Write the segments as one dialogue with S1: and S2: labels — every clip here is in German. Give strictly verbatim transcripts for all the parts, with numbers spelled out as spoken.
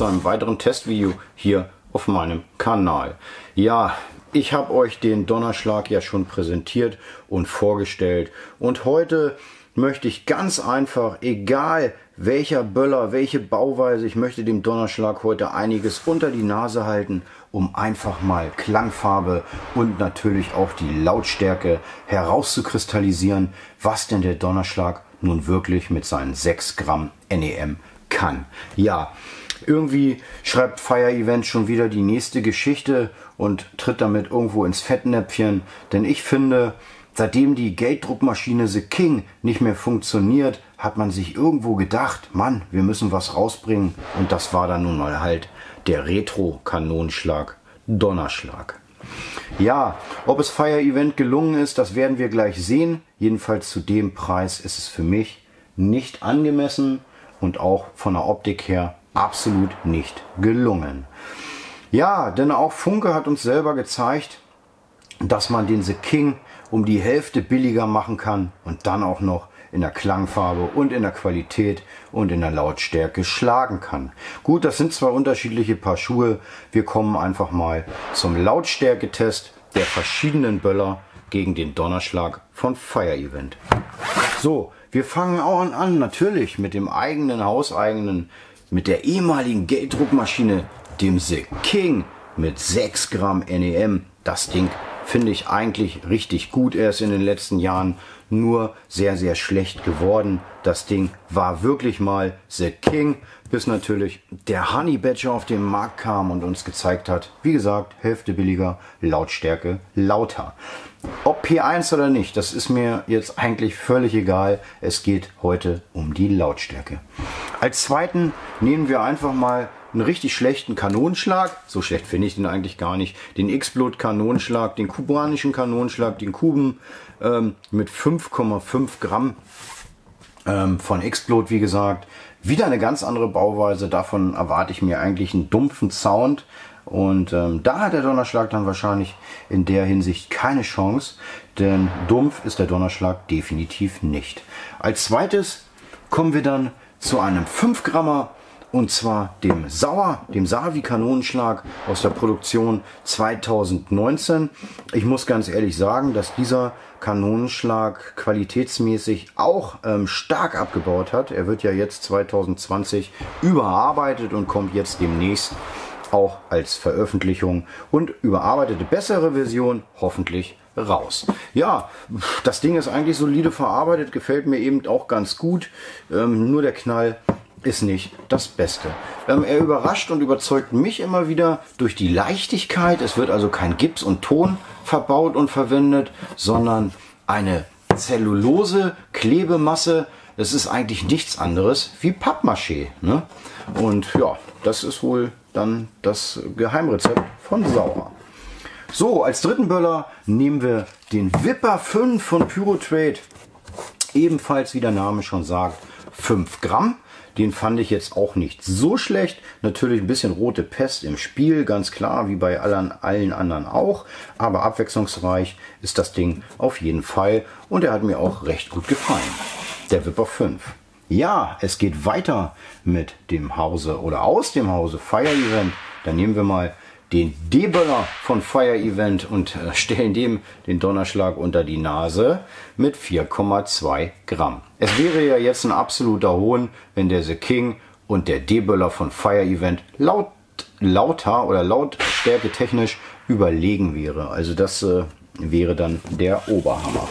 S1: einem weiteren Testvideo hier auf meinem Kanal. Ja, ich habe euch den Donnerschlag ja schon präsentiert und vorgestellt und heute möchte ich ganz einfach, egal welcher Böller, welche Bauweise, ich möchte dem Donnerschlag heute einiges unter die Nase halten, um einfach mal Klangfarbe und natürlich auch die Lautstärke herauszukristallisieren, was denn der Donnerschlag nun wirklich mit seinen sechs Gramm N E M kann. Ja, irgendwie schreibt Fire Event schon wieder die nächste Geschichte und tritt damit irgendwo ins Fettnäpfchen, denn ich finde, seitdem die Gelddruckmaschine The King nicht mehr funktioniert, hat man sich irgendwo gedacht, Mann, wir müssen was rausbringen, und das war dann nun mal halt der Retro-Kanonenschlag Donnerschlag. Ja, ob es Fire Event gelungen ist, das werden wir gleich sehen. Jedenfalls zu dem Preis ist es für mich nicht angemessen und auch von der Optik her absolut nicht gelungen. Ja, denn auch Funke hat uns selber gezeigt, dass man den The King um die Hälfte billiger machen kann und dann auch noch in der Klangfarbe und in der Qualität und in der Lautstärke schlagen kann. Gut, das sind zwei unterschiedliche Paar Schuhe. Wir kommen einfach mal zum Lautstärketest der verschiedenen Böller gegen den Donnerschlag von Fire Event. So, wir fangen auch an, natürlich mit dem eigenen, hauseigenen, mit der ehemaligen Gelddruckmaschine, dem The King mit sechs Gramm N E M. Das Ding finde ich eigentlich richtig gut. Er ist in den letzten Jahren nur sehr, sehr schlecht geworden. Das Ding war wirklich mal The King, bis natürlich der Honey Badger auf den Markt kam und uns gezeigt hat, wie gesagt, Hälfte billiger, Lautstärke lauter. Ob P eins oder nicht, das ist mir jetzt eigentlich völlig egal. Es geht heute um die Lautstärke. Als zweiten nehmen wir einfach mal einen richtig schlechten Kanonenschlag, so schlecht finde ich den eigentlich gar nicht, den X-Blot Kanonenschlag, den kubanischen Kanonenschlag, den Kuben ähm, mit fünf Komma fünf Gramm ähm, von X-Blot, wie gesagt. Wieder eine ganz andere Bauweise, davon erwarte ich mir eigentlich einen dumpfen Sound. Und ähm, da hat der Donnerschlag dann wahrscheinlich in der Hinsicht keine Chance, denn dumpf ist der Donnerschlag definitiv nicht. Als zweites kommen wir dann zu einem fünf Grammer, und zwar dem Sauer, dem Savi Kanonenschlag aus der Produktion zweitausendneunzehn. Ich muss ganz ehrlich sagen, dass dieser Kanonenschlag qualitätsmäßig auch ähm, stark abgebaut hat. Er wird ja jetzt zweitausendzwanzig überarbeitet und kommt jetzt demnächst auch als Veröffentlichung und überarbeitete bessere Version hoffentlich raus. Ja, das Ding ist eigentlich solide verarbeitet, gefällt mir eben auch ganz gut. Ähm, nur der Knall ist nicht das Beste. Ähm, er überrascht und überzeugt mich immer wieder durch die Leichtigkeit. Es wird also kein Gips und Ton verbaut und verwendet, sondern eine Zellulose Klebemasse. Das ist eigentlich nichts anderes wie Pappmaché, ne? Und ja, das ist wohl dann das Geheimrezept von Sauer. So, als dritten Böller nehmen wir den Viper fünf von Pyrotrade. Ebenfalls, wie der Name schon sagt, fünf Gramm. Den fand ich jetzt auch nicht so schlecht. Natürlich ein bisschen rote Pest im Spiel, ganz klar, wie bei allen, allen anderen auch. Aber abwechslungsreich ist das Ding auf jeden Fall. Und er hat mir auch recht gut gefallen. Der Viper fünf. Ja, es geht weiter mit dem Hause oder aus dem Hause Fire Event. Dann nehmen wir mal den D-Böller von Fire Event und äh, stellen dem den Donnerschlag unter die Nase mit vier Komma zwei Gramm. Es wäre ja jetzt ein absoluter Hohn, wenn der The King und der D-Böller von Fire Event laut, lauter oder lautstärke technisch überlegen wäre. Also das äh, wäre dann der Oberhammer.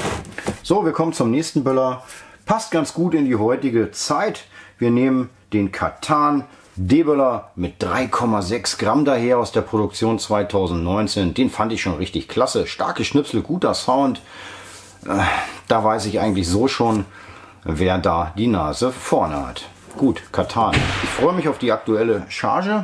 S1: So, wir kommen zum nächsten Böller. Passt ganz gut in die heutige Zeit. Wir nehmen den Katan D-Böller mit drei Komma sechs Gramm daher aus der Produktion zweitausendneunzehn. Den fand ich schon richtig klasse. Starke Schnipsel, guter Sound. Äh, da weiß ich eigentlich so schon, wer da die Nase vorne hat. Gut, Katan. Ich freue mich auf die aktuelle Charge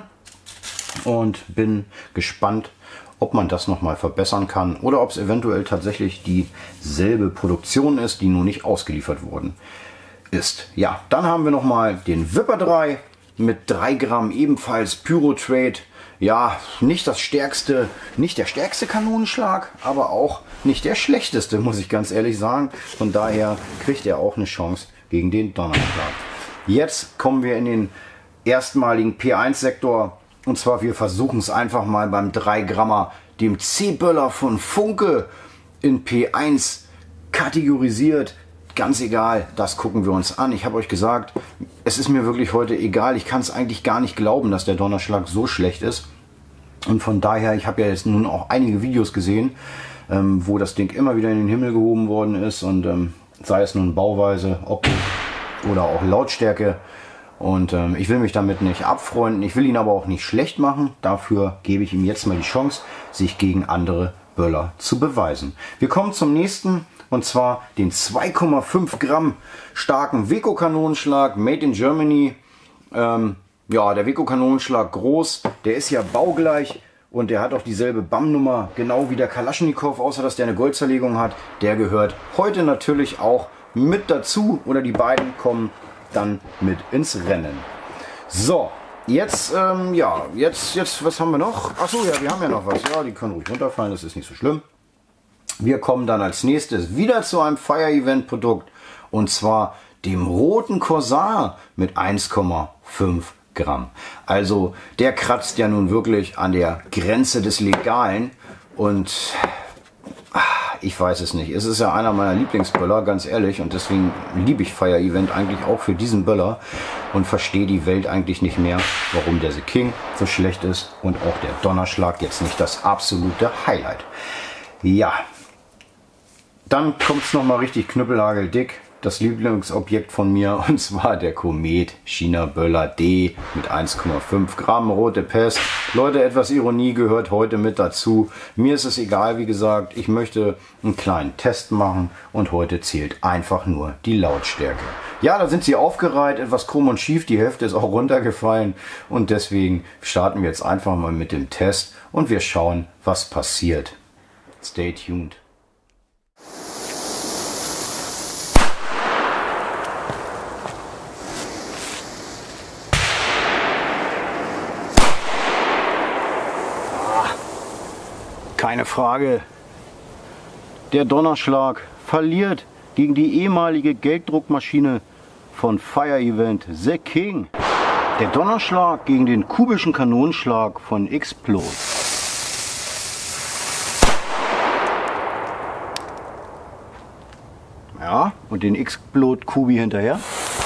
S1: und bin gespannt, ob man das nochmal verbessern kann oder ob es eventuell tatsächlich dieselbe Produktion ist, die nun nicht ausgeliefert worden ist. Ja, dann haben wir nochmal den Viper drei mit drei Gramm, ebenfalls Pyrotrade. Ja, nicht das stärkste, nicht der stärkste Kanonenschlag, aber auch nicht der schlechteste, muss ich ganz ehrlich sagen. Von daher kriegt er auch eine Chance gegen den Donnerschlag. Jetzt kommen wir in den erstmaligen P eins Sektor. Und zwar wir versuchen es einfach mal beim drei Grammer, dem C-Böller von Funke, in P eins kategorisiert. Ganz egal, das gucken wir uns an. Ich habe euch gesagt, es ist mir wirklich heute egal. Ich kann es eigentlich gar nicht glauben, dass der Donnerschlag so schlecht ist. Und von daher, ich habe ja jetzt nun auch einige Videos gesehen, ähm, wo das Ding immer wieder in den Himmel gehoben worden ist. Und ähm, sei es nun Bauweise, Optik oder auch Lautstärke. Und ähm, ich will mich damit nicht abfreunden. Ich will ihn aber auch nicht schlecht machen. Dafür gebe ich ihm jetzt mal die Chance, sich gegen andere Böller zu beweisen. Wir kommen zum nächsten. Und zwar den zwei Komma fünf Gramm starken Weco-Kanonenschlag Made in Germany. Ähm, ja, der Weco-Kanonenschlag groß, der ist ja baugleich und der hat auch dieselbe B A M-Nummer, genau wie der Kalaschnikow, außer dass der eine Goldzerlegung hat. Der gehört heute natürlich auch mit dazu, oder die beiden kommen dann mit ins Rennen. So, jetzt, ähm, ja, jetzt, jetzt, was haben wir noch? Achso, ja, wir haben ja noch was. Ja, die können ruhig runterfallen, das ist nicht so schlimm. Wir kommen dann als nächstes wieder zu einem Fire Event Produkt, und zwar dem roten Corsair mit eins Komma fünf Gramm. Also der kratzt ja nun wirklich an der Grenze des Legalen, und ach, ich weiß es nicht. Es ist ja einer meiner Lieblingsböller, ganz ehrlich, und deswegen liebe ich Fire Event eigentlich auch für diesen Böller und verstehe die Welt eigentlich nicht mehr, warum der The King so schlecht ist und auch der Donnerschlag jetzt nicht das absolute Highlight. Ja. Dann kommt es nochmal richtig knüppelhageldick. Das Lieblingsobjekt von mir, und zwar der Komet China Böller D mit eins Komma fünf Gramm rote Pest. Leute, etwas Ironie gehört heute mit dazu. Mir ist es egal, wie gesagt. Ich möchte einen kleinen Test machen und heute zählt einfach nur die Lautstärke. Ja, da sind sie aufgereiht, etwas krumm und schief. Die Hälfte ist auch runtergefallen und deswegen starten wir jetzt einfach mal mit dem Test und wir schauen, was passiert. Stay tuned. Keine Frage. Der Donnerschlag verliert gegen die ehemalige Gelddruckmaschine von Fire Event The King. Der Donnerschlag gegen den kubischen Kanonenschlag von Explode. Ja, und den Explode Kubi hinterher.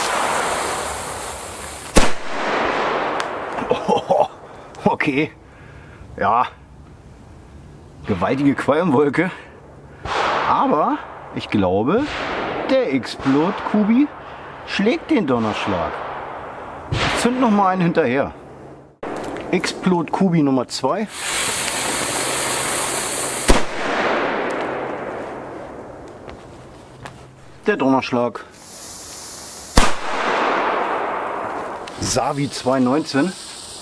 S1: Oh, okay. Ja. Gewaltige Qualmwolke, aber ich glaube, der Explode Kubi schlägt den Donnerschlag. Ich zünd noch mal einen hinterher. Explode Kubi Nummer zwei. Der Donnerschlag. Savi zwei neunzehn.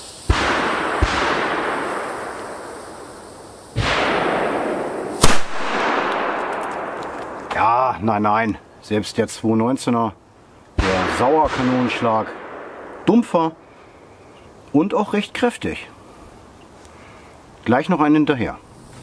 S1: Ja, nein, nein, selbst der zwei neunzehner, der Sauerkanonenschlag, dumpfer und auch recht kräftig. Gleich noch einen hinterher.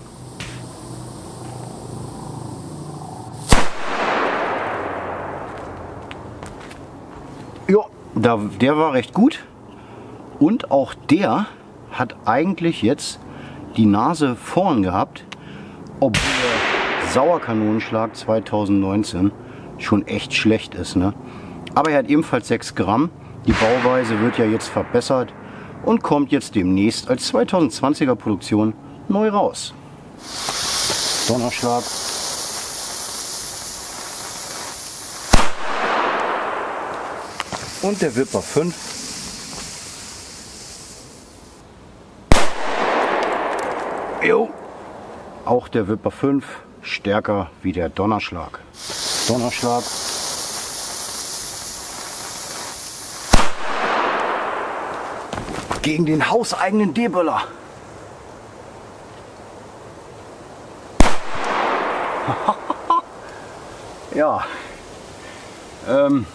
S1: Ja, da, der war recht gut und auch der hat eigentlich jetzt die Nase vorn gehabt, obwohl Sauerkanonenschlag zweitausendneunzehn schon echt schlecht ist, ne? Aber er hat ebenfalls sechs Gramm. Die Bauweise wird ja jetzt verbessert und kommt jetzt demnächst als zweitausendzwanziger Produktion neu raus. Donnerschlag. Und der Wipper fünf. Jo. Auch der Wipper fünf. Stärker wie der Donnerschlag. Donnerschlag. Gegen den hauseigenen D-Böller. Ja. Ähm.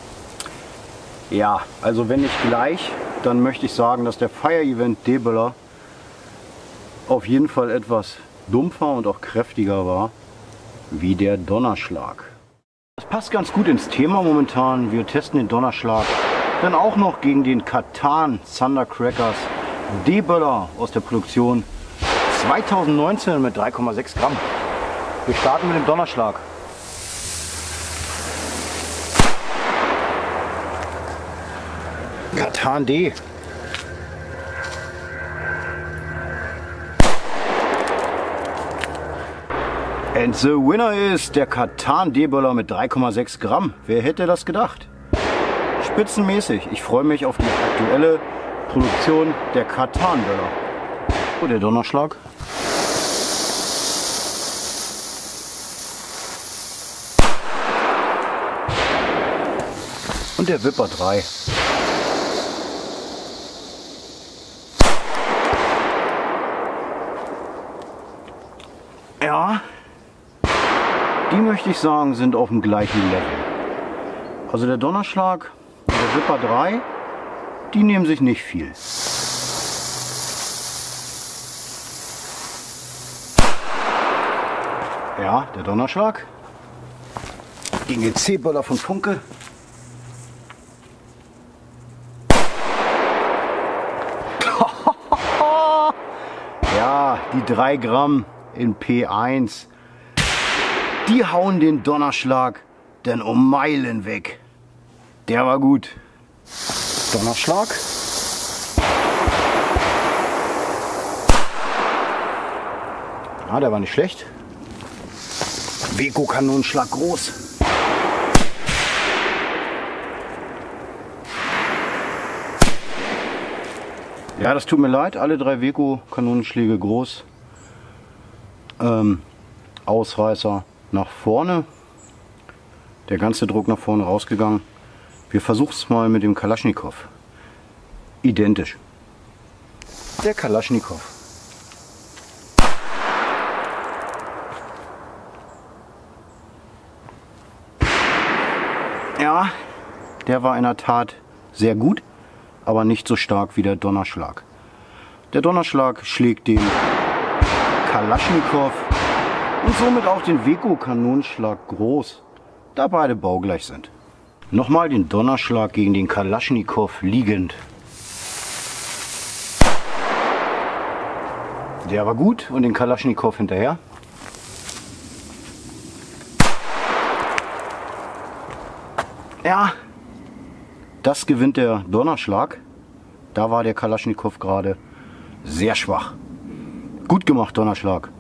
S1: Ja, also wenn nicht gleich, dann möchte ich sagen, dass der Fire Event D-Böller auf jeden Fall etwas dumpfer und auch kräftiger war wie der Donnerschlag. Das passt ganz gut ins Thema momentan. Wir testen den Donnerschlag dann auch noch gegen den Katan Thundercrackers D-Böller aus der Produktion zweitausendneunzehn mit drei Komma sechs Gramm. Wir starten mit dem Donnerschlag. Katan D. And the winner ist der Katan D-Böller mit drei Komma sechs Gramm. Wer hätte das gedacht? Spitzenmäßig. Ich freue mich auf die aktuelle Produktion der Katan-Böller. Oh, der Donnerschlag. Und der Wipper drei. Ja, die möchte ich sagen, sind auf dem gleichen Level. Also der Donnerschlag und der Wipper drei, die nehmen sich nicht viel. Ja, der Donnerschlag gegen den C-Böller von Funke. Ja, die drei Gramm in P eins, die hauen den Donnerschlag denn um Meilen weg. Der war gut. Donnerschlag. Ja, der war nicht schlecht. Weco-Kanonenschlag groß. Ja, das tut mir leid. Alle drei Weco-Kanonenschläge groß. Ähm, Ausreißer nach vorne. Der ganze Druck nach vorne rausgegangen. Wir versuchen es mal mit dem Kalaschnikow. Identisch. Der Kalaschnikow. Ja, der war in der Tat sehr gut, aber nicht so stark wie der Donnerschlag. Der Donnerschlag schlägt den Kalaschnikow und somit auch den Weco-Kanonenschlag groß, da beide baugleich sind. Nochmal den Donnerschlag gegen den Kalaschnikow liegend. Der war gut und den Kalaschnikow hinterher. Ja, das gewinnt der Donnerschlag. Da war der Kalaschnikow gerade sehr schwach. Gut gemacht, Donnerschlag.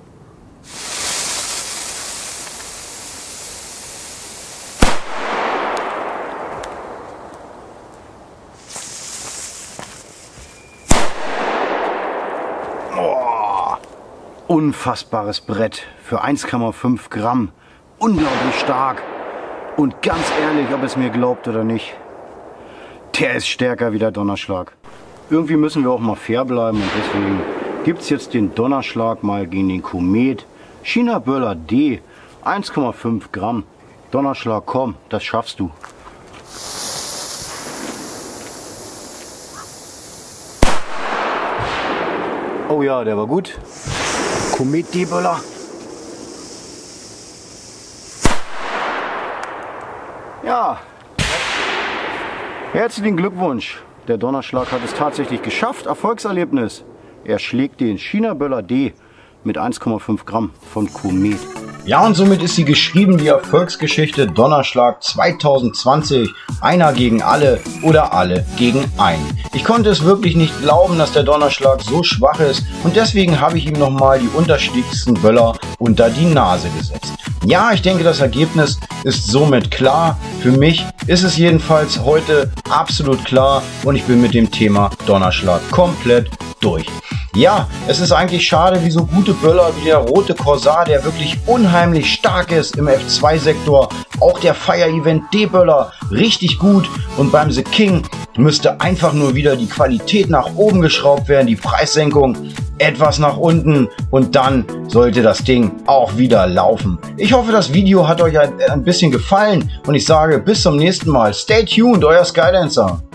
S1: Oh, unfassbares Brett für eins Komma fünf Gramm. Unglaublich stark. Und ganz ehrlich, ob es mir glaubt oder nicht, der ist stärker wie der Donnerschlag. Irgendwie müssen wir auch mal fair bleiben und deswegen gibt es jetzt den Donnerschlag mal gegen den Komet. China Böller D, eins Komma fünf Gramm. Donnerschlag, komm, das schaffst du. Oh ja, der war gut. Komet D-Böller. Ja, herzlichen Glückwunsch. Der Donnerschlag hat es tatsächlich geschafft. Erfolgserlebnis. Er schlägt den China Böller D mit eins Komma fünf Gramm von Komet. Ja, und somit ist sie geschrieben, die Erfolgsgeschichte Donnerschlag zweitausendzwanzig. Einer gegen alle oder alle gegen einen. Ich konnte es wirklich nicht glauben, dass der Donnerschlag so schwach ist und deswegen habe ich ihm nochmal die unterschiedlichsten Böller unter die Nase gesetzt. Ja, ich denke, das Ergebnis ist somit klar. Für mich ist es jedenfalls heute absolut klar und ich bin mit dem Thema Donnerschlag komplett durch. Ja, es ist eigentlich schade, wie so gute Böller wie der rote Corsair, der wirklich unheimlich stark ist im F zwei Sektor. Auch der Fire Event D-Böller richtig gut und beim The King müsste einfach nur wieder die Qualität nach oben geschraubt werden, die Preissenkung etwas nach unten und dann sollte das Ding auch wieder laufen. Ich hoffe, das Video hat euch ein, ein bisschen gefallen und ich sage bis zum nächsten Mal. Stay tuned, euer Skydancer.